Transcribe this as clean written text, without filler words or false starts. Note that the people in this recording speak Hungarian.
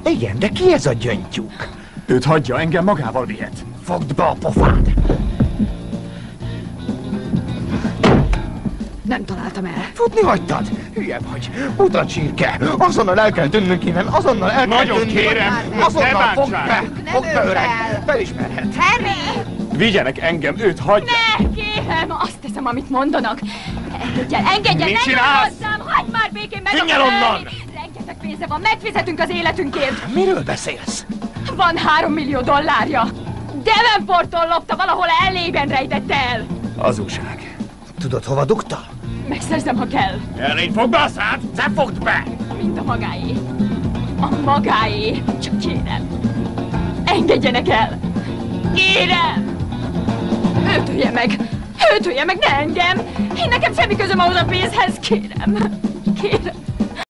Igen, de ki ez a gyöngytyúk? Őt hagyja, engem magával vihet. Fogd be a pofád! Nem találtam el. Futni hagytad? Hülye vagy. Utat csirke. Azonnal el kell tűnnünk innen. Azonnal el kell Nagyon tűnnünk. kérem, Azonnal fogd bántsák. be. Fogd be, öreg. Felismerhet. Harry! Vigyenek engem, őt hagyja. Ne, kérem, azt teszem, amit mondanak. Engedjen, Mit ne csinálsz? hozzám, hagyd már békén meg. Tűnj el onnan! Rengeteg pénze van, megfizetünk az életünkért. Miről beszélsz? Van $3 millió. Devonporttól lopta, valahol ellében rejtette el. Hazugság. Tudod, hova dugta? Megszerzem, ha kell. Ellégy, fogd be a szád! Te fogd be! Mind a magáé. A magáé. Csak kérem. Engedjenek el. Kérem. Őt ölje meg. Őt ölje meg, ne engem. Én nekem semmi közöm ahhoz a pénzhez. Kérem. Kérem.